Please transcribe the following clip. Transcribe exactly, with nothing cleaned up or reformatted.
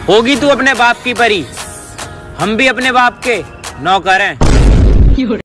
होगी तू अपने बाप की परी, हम भी अपने बाप के नौकर हैं।